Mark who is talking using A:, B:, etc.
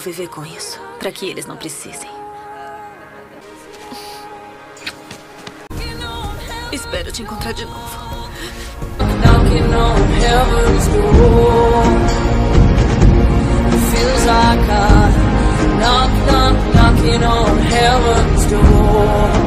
A: viver com isso, para que eles não precisem. Espero te encontrar de novo.
B: Knocking on heaven's door. Feels like I knocking on heaven's door.